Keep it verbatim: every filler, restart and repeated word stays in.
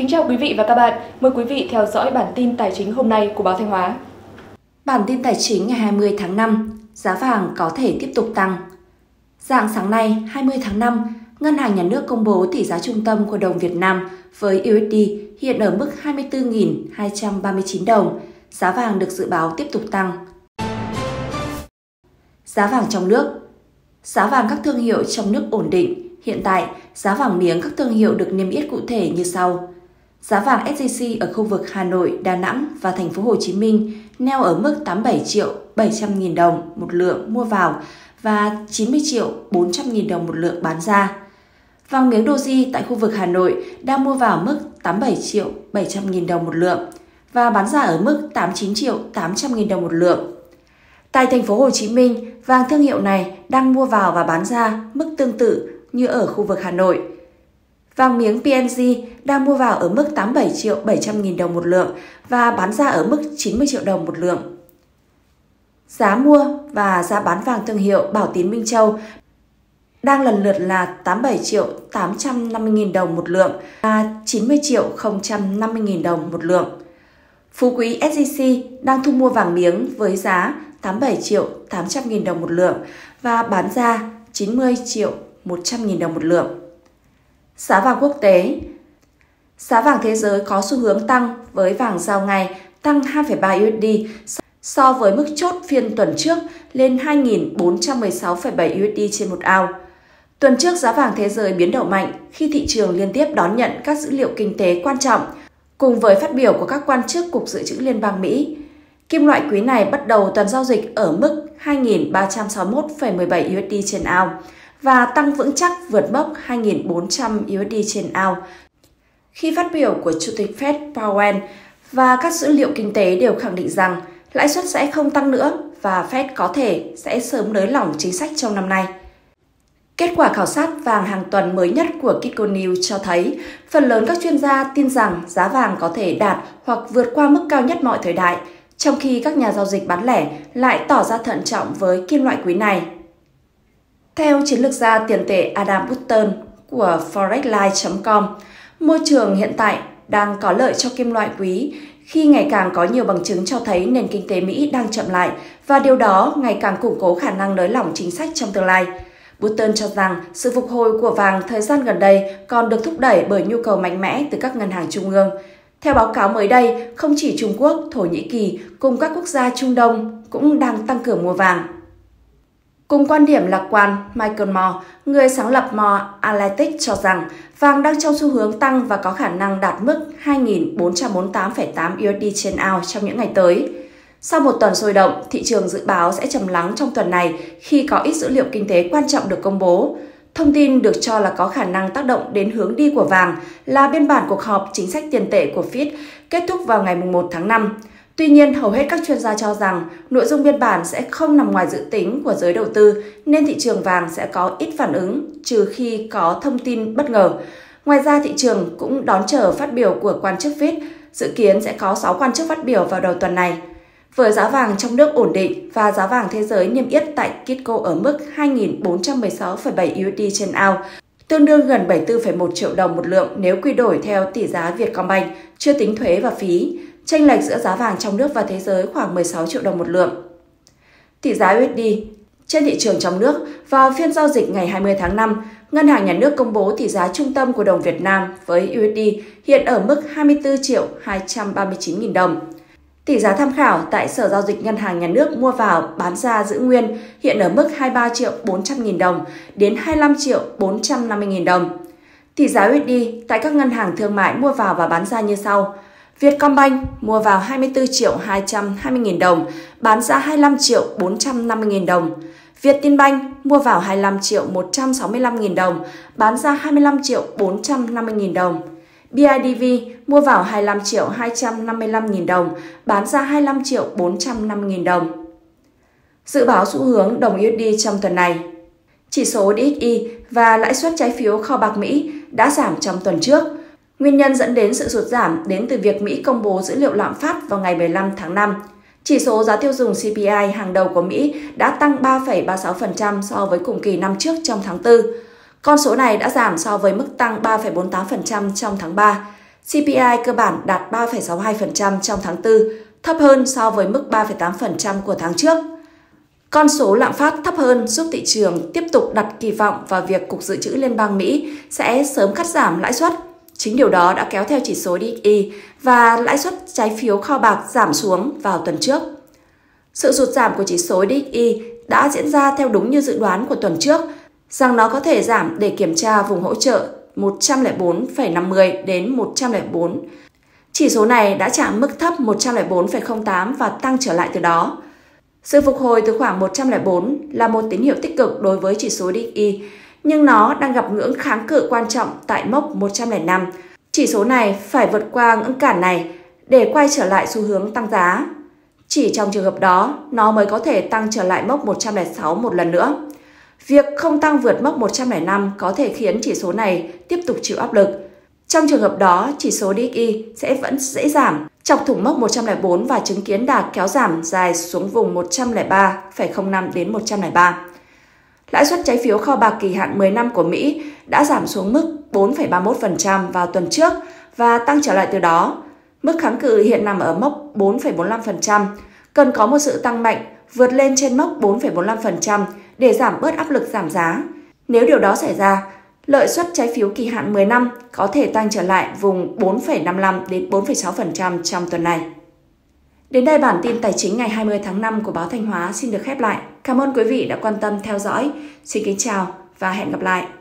chào quý vị và các bạn. Mời quý vị theo dõi bản tin tài chính hôm nay của báo Thanh Hóa. Bản tin tài chính ngày hai mươi tháng năm, giá vàng có thể tiếp tục tăng. Rạng sáng nay, hai mươi tháng năm, Ngân hàng Nhà nước công bố tỷ giá trung tâm của đồng Việt Nam với u ét đê hiện ở mức hai mươi tư nghìn hai trăm ba mươi chín đồng. Giá vàng được dự báo tiếp tục tăng. Giá vàng trong nước. Giá vàng các thương hiệu trong nước ổn định. Hiện tại, giá vàng miếng các thương hiệu được niêm yết cụ thể như sau. Giá vàng ét gi xê ở khu vực Hà Nội, Đà Nẵng và thành phố Hồ Chí Minh neo ở mức tám mươi bảy triệu bảy trăm nghìn đồng một lượng mua vào và chín mươi triệu bốn trăm nghìn đồng một lượng bán ra. Vàng miếng Doji tại khu vực Hà Nội đang mua vào mức tám mươi bảy triệu bảy trăm nghìn đồng một lượng và bán ra ở mức tám mươi chín triệu tám trăm nghìn đồng một lượng. Tại thành phố Hồ Chí Minh, vàng thương hiệu này đang mua vào và bán ra mức tương tự như ở khu vực Hà Nội. Vàng miếng pê en giê đang mua vào ở mức tám mươi bảy triệu bảy trăm nghìn đồng một lượng và bán ra ở mức chín mươi triệu đồng một lượng. Giá mua và giá bán vàng thương hiệu Bảo Tín Minh Châu đang lần lượt là tám mươi bảy triệu tám trăm năm mươi nghìn đồng một lượng và chín mươi triệu không trăm năm mươi nghìn đồng một lượng. Phú Quý ét gi xê đang thu mua vàng miếng với giá tám mươi bảy triệu tám trăm nghìn đồng một lượng và bán ra chín mươi triệu một trăm nghìn đồng một lượng. Giá vàng quốc tế. Giá vàng thế giới có xu hướng tăng với vàng giao ngày tăng hai phẩy ba u ét đê so với mức chốt phiên tuần trước lên hai nghìn bốn trăm mười sáu phẩy bảy u ét đê trên một ao. Tuần trước giá vàng thế giới biến động mạnh khi thị trường liên tiếp đón nhận các dữ liệu kinh tế quan trọng cùng với phát biểu của các quan chức Cục Dự trữ Liên bang Mỹ. Kim loại quý này bắt đầu tuần giao dịch ở mức hai nghìn ba trăm sáu mươi mốt phẩy mười bảy u ét đê trên ao và tăng vững chắc vượt mốc hai nghìn bốn trăm u ét đê trên ao. Khi phát biểu của Chủ tịch Fed Powell và các dữ liệu kinh tế đều khẳng định rằng lãi suất sẽ không tăng nữa và Fed có thể sẽ sớm nới lỏng chính sách trong năm nay. Kết quả khảo sát vàng hàng tuần mới nhất của Kitco News cho thấy phần lớn các chuyên gia tin rằng giá vàng có thể đạt hoặc vượt qua mức cao nhất mọi thời đại, trong khi các nhà giao dịch bán lẻ lại tỏ ra thận trọng với kim loại quý này. Theo chiến lược gia tiền tệ Adam Button của forexlight chấm com, môi trường hiện tại đang có lợi cho kim loại quý khi ngày càng có nhiều bằng chứng cho thấy nền kinh tế Mỹ đang chậm lại và điều đó ngày càng củng cố khả năng nới lỏng chính sách trong tương lai. Button cho rằng sự phục hồi của vàng thời gian gần đây còn được thúc đẩy bởi nhu cầu mạnh mẽ từ các ngân hàng trung ương. Theo báo cáo mới đây, không chỉ Trung Quốc, Thổ Nhĩ Kỳ cùng các quốc gia Trung Đông cũng đang tăng cường mua vàng. Cùng quan điểm lạc quan, Michael Moore, người sáng lập Moore Analytics cho rằng vàng đang trong xu hướng tăng và có khả năng đạt mức hai nghìn bốn trăm bốn mươi tám phẩy tám u ét đê trên ounce trong những ngày tới. Sau một tuần sôi động, thị trường dự báo sẽ trầm lắng trong tuần này khi có ít dữ liệu kinh tế quan trọng được công bố. Thông tin được cho là có khả năng tác động đến hướng đi của vàng là biên bản cuộc họp chính sách tiền tệ của Fed kết thúc vào ngày mùng một tháng năm. Tuy nhiên, hầu hết các chuyên gia cho rằng nội dung biên bản sẽ không nằm ngoài dự tính của giới đầu tư nên thị trường vàng sẽ có ít phản ứng trừ khi có thông tin bất ngờ. Ngoài ra, thị trường cũng đón chờ phát biểu của quan chức Fed, dự kiến sẽ có sáu quan chức phát biểu vào đầu tuần này. Với giá vàng trong nước ổn định và giá vàng thế giới niêm yết tại Kitco ở mức hai nghìn bốn trăm mười sáu phẩy bảy u ét đê trên ounce, tương đương gần bảy mươi tư phẩy một triệu đồng một lượng nếu quy đổi theo tỷ giá Vietcombank, chưa tính thuế và phí. Chênh lệch giữa giá vàng trong nước và thế giới khoảng mười sáu triệu đồng một lượng. Tỷ giá u ét đê. Trên thị trường trong nước, vào phiên giao dịch ngày hai mươi tháng năm, Ngân hàng Nhà nước công bố tỷ giá trung tâm của đồng Việt Nam với u ét đê hiện ở mức hai mươi tư triệu hai trăm ba mươi chín nghìn đồng. Tỷ giá tham khảo tại Sở Giao dịch Ngân hàng Nhà nước mua vào bán ra giữ nguyên hiện ở mức hai mươi ba triệu bốn trăm nghìn đồng đến hai mươi lăm triệu bốn trăm năm mươi nghìn đồng. Tỷ giá u ét đê tại các ngân hàng thương mại mua vào và bán ra như sau. Vietcombank mua vào hai mươi tư triệu hai trăm hai mươi nghìn đồng, bán ra hai mươi lăm triệu bốn trăm năm mươi nghìn đồng. Vietinbank mua vào hai mươi lăm triệu một trăm sáu mươi lăm nghìn đồng, bán ra hai mươi lăm triệu bốn trăm năm mươi nghìn đồng. bê i đê vê mua vào hai mươi lăm triệu hai trăm năm mươi lăm nghìn đồng, bán ra hai mươi lăm triệu bốn trăm năm mươi nghìn đồng. Dự báo xu hướng đồng u ét đê trong tuần này. Chỉ số đê ích i và lãi suất trái phiếu kho bạc Mỹ đã giảm trong tuần trước. Nguyên nhân dẫn đến sự sụt giảm đến từ việc Mỹ công bố dữ liệu lạm phát vào ngày mười lăm tháng năm. Chỉ số giá tiêu dùng xê pê i hàng đầu của Mỹ đã tăng ba phẩy ba mươi sáu phần trăm so với cùng kỳ năm trước trong tháng tư. Con số này đã giảm so với mức tăng ba phẩy bốn mươi tám phần trăm trong tháng ba. xê pê i cơ bản đạt ba phẩy sáu mươi hai phần trăm trong tháng tư, thấp hơn so với mức ba phẩy tám phần trăm của tháng trước. Con số lạm phát thấp hơn giúp thị trường tiếp tục đặt kỳ vọng vào việc Cục Dự trữ Liên bang Mỹ sẽ sớm cắt giảm lãi suất. Chính điều đó đã kéo theo chỉ số đê ích i và lãi suất trái phiếu kho bạc giảm xuống vào tuần trước. Sự sụt giảm của chỉ số đê ích i đã diễn ra theo đúng như dự đoán của tuần trước, rằng nó có thể giảm để kiểm tra vùng hỗ trợ một trăm lẻ bốn phẩy năm mươi đến một trăm lẻ bốn. Chỉ số này đã chạm mức thấp một trăm lẻ bốn phẩy không tám và tăng trở lại từ đó. Sự phục hồi từ khoảng một trăm lẻ bốn là một tín hiệu tích cực đối với chỉ số đê ích i, nhưng nó đang gặp ngưỡng kháng cự quan trọng tại mốc một trăm lẻ năm. Chỉ số này phải vượt qua ngưỡng cản này để quay trở lại xu hướng tăng giá. Chỉ trong trường hợp đó, nó mới có thể tăng trở lại mốc một trăm lẻ sáu một lần nữa. Việc không tăng vượt mốc một trăm lẻ năm có thể khiến chỉ số này tiếp tục chịu áp lực. Trong trường hợp đó, chỉ số đê ích i sẽ vẫn dễ giảm, chọc thủng mốc một trăm lẻ bốn và chứng kiến đà kéo giảm dài xuống vùng một trăm lẻ ba phẩy không năm đến một trăm lẻ ba. Lãi suất trái phiếu kho bạc kỳ hạn mười năm của Mỹ đã giảm xuống mức bốn phẩy ba mươi mốt phần trăm vào tuần trước và tăng trở lại từ đó. Mức kháng cự hiện nằm ở mốc bốn phẩy bốn mươi lăm phần trăm, cần có một sự tăng mạnh vượt lên trên mốc bốn phẩy bốn mươi lăm phần trăm để giảm bớt áp lực giảm giá. Nếu điều đó xảy ra, lợi suất trái phiếu kỳ hạn mười năm có thể tăng trở lại vùng bốn phẩy năm mươi lăm đến bốn phẩy sáu phần trăm trong tuần này. Đến đây bản tin tài chính ngày hai mươi tháng năm của báo Thanh Hóa xin được khép lại. Cảm ơn quý vị đã quan tâm theo dõi. Xin kính chào và hẹn gặp lại.